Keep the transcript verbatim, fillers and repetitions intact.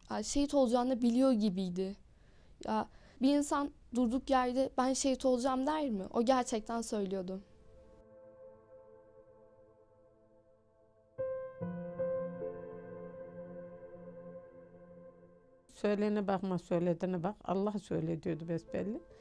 Ya şehit olacağını biliyor gibiydi. Ya bir insan durduk yerde ben şehit olacağım der mi? O gerçekten söylüyordu. Söylene bakma, söylediğine bak. Allah söyle diyordu besbelli.